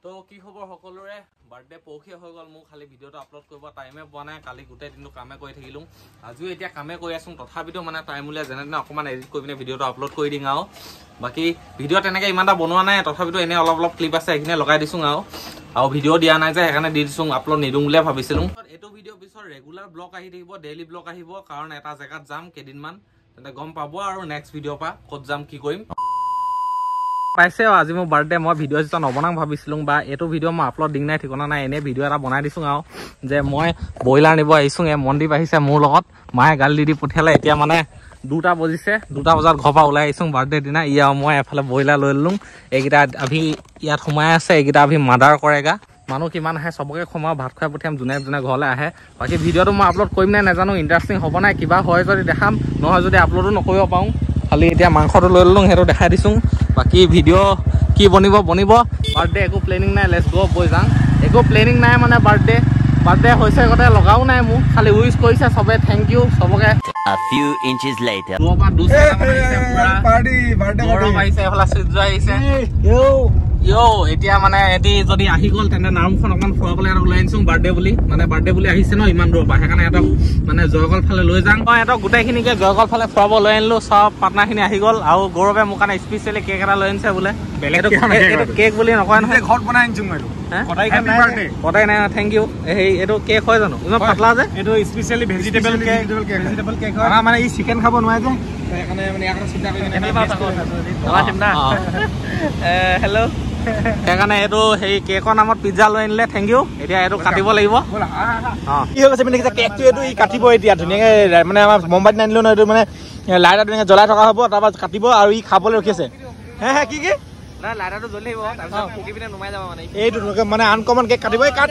তো কি খবৰ সকলোৰে বাৰ্থডে পৌখি হৈ গল মই খালি ভিডিওটো আপলোড কৰিব টাইমে পোৱা নাই কালি গোটেই দিনটো কামে কৰি থাকিলোঁ আজিও এতিয়া কামে কৰি আছোঁ তথাপিতো মানে টাইম উলিয়াই যেনে তেনে অকণমান এডিট কৰি পিনে ভিডিওটো আপলোড কৰি দিওঁ আৰু বাকী ভিডিঅ' তেনেকৈ ইমান এটা বনোৱা নাই তথাপিতো এনেই অলপ অলপ ক্লিপ আছে সেইখিনি লগাই দিছোঁ আৰু ভিডিঅ' দিয়া নাই যে সেইকাৰণে দি দিছোঁ আপলোড নিদিওঁ বুলিয়ে ভাবিছিলোঁ এইটো ভিডিঅ' পিছত ৰেগুলাৰ ব্লগ আহি থাকিব ডেইলি ব্লগ আহিব কাৰণ এটা জেগাত যাম কেইদিনমান তেন্তে গম পাব আৰু নেক্সট ভিডিঅ'ৰ পৰা ক'ত যাম কি কৰিম পাইছে আজি মোৰ বাৰ্থডে মই ভিডিঅ' যেটা নবনাম ভাবিছিলোঁ বা এইটো ভিডিঅ' মই আপলোড দিং নাই ঠিকনা নাই এনেই ভিডিঅ' এটা বনাই দিছোঁ আৰু যে মই ব্ৰইলাৰ নিব আহিছোঁ মনদীপ আহিছে মোৰ লগত মায়ে গালি দি পঠিয়ালে এতিয়া মানে 2টা বজিছে 2টা বজাত ঘৰৰ পৰা ওলাই আহিছোঁ বাৰ্থডে দিনা মই এফালে ব্ৰইলাৰ লৈ ল'লোঁ এইকেইটা আভি ইয়াত সোমাই আছে এইকেইটা আভি মাদাৰ কৰেগা মানুহ কিমান আহে চবকে সোমাওঁ ভাত খুৱাই পঠিয়াম যোনে যোনে ঘৰলৈ আহে বাকী ভিডিঅ'টো মই আপলোড কৰিম নাই নাজানো ইণ্টাৰেষ্টিং হ'ব নাই কিবা হয় যদি দেখাম নহয় যদি আপলোডো নকৰিব পাৰোঁ খালি এতিয়া মাংসটো লৈ ল'লোঁ সেইটো দেখাই দিছোঁ বাকী ভিডিঅ' কি বনিব বাৰ্থডে একো প্লেনিং নাই লেটছ গ' বৈ যাওঁ একো প্লেনিং নাই মানে বাৰ্থডে হৈছে আগতে লগাও নাই মোক খালি উইচ কৰিছে চবে থেংক ইউ চবকে A few inches later. এতিয়া মানে এটি যদি আহি গ'ল তেন্তে নামখন অকণমান ফুৰাবলৈ ওলাই আনিছোঁ বাৰ্থডে বুলি মানে বাৰ্থডে বুলি আহিছে ন ইমান দূৰৰ পৰা সেইকাৰণে সিহঁতক মানে জয়গল ফালে লৈ যাওঁ মই সিহঁতক গোটেইখিনিকে জয়গল ফালে ফুৰাব লৈ আনিলোঁ চব পাৰ্টনাৰখিনি আহি গ'ল আৰু গৌৰৱে মোৰ কাৰণে স্পেচিয়েলি কেক এটা লৈ আনিছে বোলে কেক বুলি নকয় নহয় ঘৰত বনাই আনিছোঁ মই কটাই নাই থেংক ইউ এইটো কেক হয় জানো ইমান পাতলা যে এইটো স্পেচিয়েলি ভেজিটেবল কেক হয় মানে ই চিকেন খাব নোৱাৰে যে সেইকাৰণে মানে ইয়াৰ চিন্তা কৰি হেল্ল' সেইকাৰণে এইটো কেকৰ নামত পিজ্জা লৈ আনিলে থেংক ইউ এতিয়া এইটো কাটিব লাগিব কি হৈ গৈছে মানে কেকটো এইটো ই কাটিব এতিয়া ধুনীয়াকৈ মানে আমাৰ মোমবাতি নানিলেও নহয় এইটো মানে লাইট ধুনীয়াকৈ জ্বলাই থকা হ'ব তাৰপৰা কাটিব আৰু ই খাবলৈ ৰখি আছে কি লাইটাৰটো জ্বলি আহিব তাৰপিছত ফুকি পিনে নুমাই যাব মানে এইটো মানে আনকমন কেক কাটিব কাট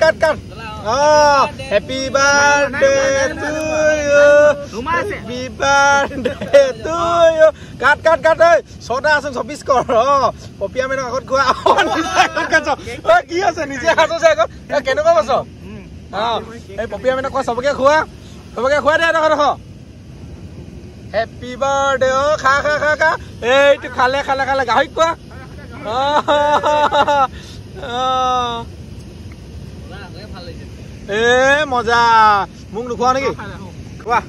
happy birthday to you happy birthday to you কাট 6টা আছে 24 কৰ পপিয়া মেনক আগত খোৱা কি আছে নিজে খাইছ আগত কেনেকুৱা পাইছ এই পপিয়া মেনক কোৱা চবকে খোৱা দে দেখোন হেপী বাৰ্থডে খা এইটো খালে গাহৰিক কোৱা মজা মোক নোখোৱা নেকি কোৱা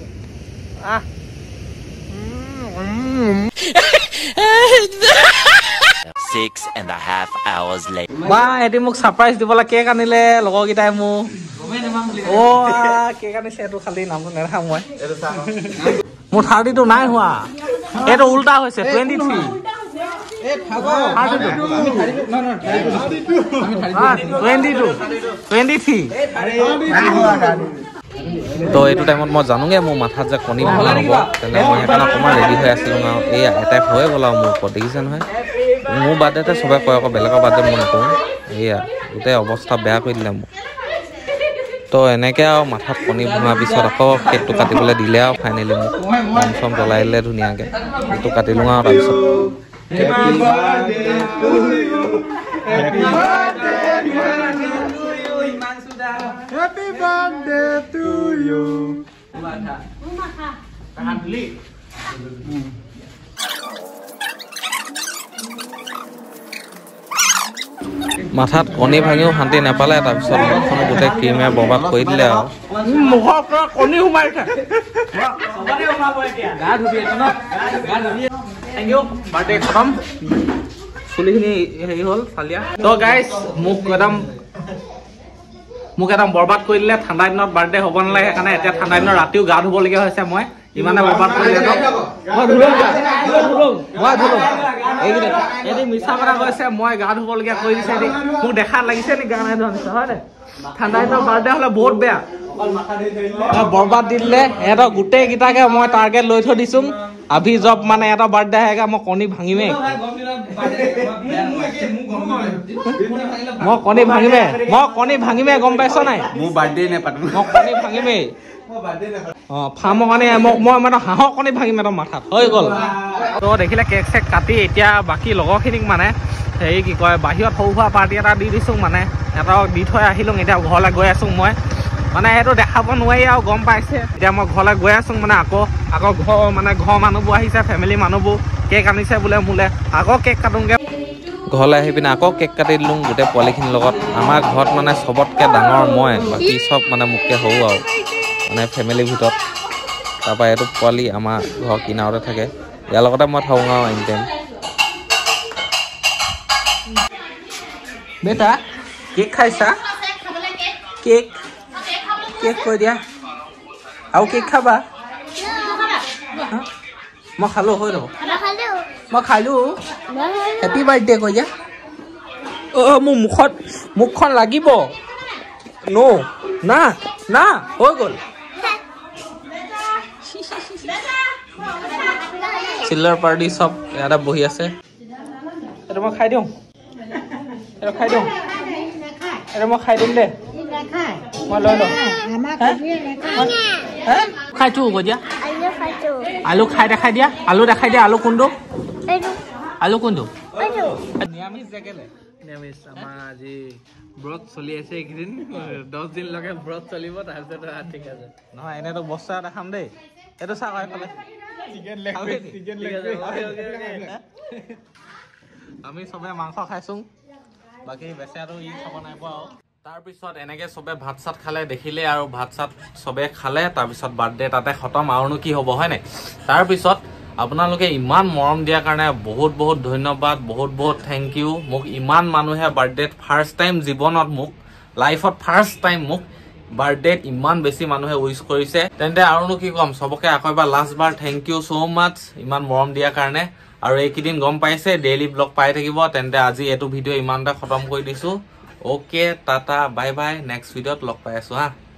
6.5 hours later. বা এটি মোক ছাৰপ্ৰাইজ দিবলৈ কেক আনিলে লগৰকেইটাই মোক কেক আনিছে এইটো খালি নামটো নেদেখাম মই মোৰ 32 নাই হোৱা এইটো উল্টা হৈছে 23 তো এইটো টাইমত মই জানোগে মোৰ মাথাত যে কণী ভঙা হ'ব তেনে মই সেইকাৰণে অকণমান ৰেডি হৈ আছিলোঁ আৰু এই এটাইপ হৈ গ'ল আৰু মোৰ ওপৰত দেখিছে নহয় মোৰ বাৰ্থডেতে চবে কয় আকৌ বেলেগৰ বাৰ্থডে মই নকৰোঁ গোটেই অৱস্থা বেয়া কৰি দিলে মোক তো এনেকৈ আৰু মাথাত কণী ভঙাৰ পিছত আকৌ কেকটো কাটিবলৈ দিলে আৰু ফাইনেলি মোক চম জ্বলাই দিলে ধুনীয়াকৈ কেকটো কাটিলোঁ আৰু তাৰপিছত Happy birthday to you. Happy birthday to you. Happy birthday to you. মাথাত কণী ভাঙিও শান্তি নাপালে তাৰপিছত মুখখনো গোটেই ক্ৰীমে বৰবাদ কৰি দিলে আৰু মুখৰ পৰা কণী সোমাইছে থেংক ইউ বাৰ্থডে খতম চুলিখিনি হেৰি হ'ল ফালিয়া তো গাইজ মোক একদম বৰবাদ কৰি দিলে ঠাণ্ডা দিনত বাৰ্থডে হ'ব নালাগে সেইকাৰণে এতিয়া ঠাণ্ডা দিনত ৰাতিও গা ধুবলগীয়া হৈছে মই ইমানে বৰবাদ কৰি দিলে এটি মিছা কথা কৈছে মই গা ধুবলগীয়া কৰি দিছে মোক দেখাত লাগিছে নি গা নাই ধোৱা নিচিনা হয় নে ঠাণ্ডা দিনত বাৰ্থডে হ'লে বহুত বেয়া বৰবাদ দি দিলে সিহঁতক গোটেইকেইটাকে মই টাৰ্গেট লৈ থৈ দিছোঁ আভি জব মানে এটা বাৰ্থডে আহেগা মই কণী ভাঙিমেই গম পাইছ নাই মোৰ বাৰ্থডে নেপাতো মই কণী ভাঙিমেই ফাৰ্মৰ কাৰণে মই মানে হাঁহৰ কণী ভাঙিম একদম মাথাত হৈ গ'ল তো দেখিলে কেক চেক কাটি এতিয়া বাকী লগৰখিনিক মানে হেৰি কি কয় বাহিৰত সৰু সুৰা পাৰ্টি এটা দি দিছোঁ মানে সিহঁতক দি থৈ আহিলোঁ এতিয়া ঘৰলৈ গৈ আছোঁ মই মানে সেইটো দেখাব নোৱাৰি আৰু গম পাইছে এতিয়া মই ঘৰলৈ গৈ আছোঁ মানে আকৌ ঘৰ মানুহবোৰ আহিছে ফেমিলি মানুহবোৰ কেক আনিছে বোলে মোলে আকৌ কেক কাটোঁগৈ ঘৰলৈ আহি পিনে আকৌ কেক কাটি দিলোঁ গোটেই পোৱালিখিনিৰ লগত আমাৰ ঘৰত মানে চবতকৈ ডাঙৰ মই বাকী চব মানে মোতকৈ সৰু আৰু মানে ফেমিলিৰ ভিতৰত তাৰপৰা এইটো পোৱালি আমাৰ ঘৰৰ কিনাৰতে থাকে ইয়াৰ লগতে মই থাকোঁ আৰু এনি টাইম বেটা কেক খাইছা কেক কেক কৈ দিয়া আৰু কেক খাবা মই খালোঁ হৈ যাব মই খালোঁ হেপী বাৰ্থডে কৈ দিয়া মোৰ মুখখন লাগিব না না হৈ গ'ল চিল্লাৰ পাৰ্টি চব ইয়াতে বহি আছে এইটো মই খাই দিওঁ এইটো খাই দিওঁ এইটো মই খাই দিম দে মই লৈ লওঁ খাইছোঁ কৈ দিয়া আলু খাই দেখাই দিয়া আলু দেখাই দিয়া আলু কোনটো আলু কোনটো নিৰামিষ জেগেলে নিৰামিষ আমাৰ আজি ব্ৰত চলি আছে এইকেইদিন 10 দিনলৈকে ব্ৰত চলিব তাৰপিছত ঠিক আছে নহয় এনেতো বস্তা এটা খাম দেই এইটো চা কয় ক'লে আমি চবে মাংস খাইছোঁ বাকী বেচেৰাটো ই খাব নাই পোৱা আৰু তাৰপিছত এনেকৈ চবে ভাত চাত খালে দেখিলে আৰু ভাত চাত চবে খালে তাৰপিছত বাৰ্থডে তাতে খতম আৰুনো কি হ'ব হয় নাই তাৰপিছত আপোনালোকে ইমান মৰম দিয়াৰ কাৰণে বহুত বহুত ধন্যবাদ বহুত বহুত থেংক ইউ মোক ইমান মানুহে বাৰ্থডেত ফাৰ্ষ্ট টাইম জীৱনত মোক লাইফত ফাৰ্ষ্ট টাইম মোক বাৰ্থডেত ইমান বেছি মানুহে উইচ কৰিছে তেন্তে আৰুনো কি ক'ম চবকে আকৌ এবাৰ লাষ্ট বাৰ থেংক ইউ ছ' মাছ ইমান মৰম দিয়াৰ কাৰণে আৰু এইকেইদিন গম পাইছে ডেইলি ব্লগ পাই থাকিব তেন্তে আজি এইটো ভিডিঅ' ইমানটা খতম কৰি দিছোঁ okay tata bye bye next ভিডিঅ'ত লগ পাই আছোঁ হা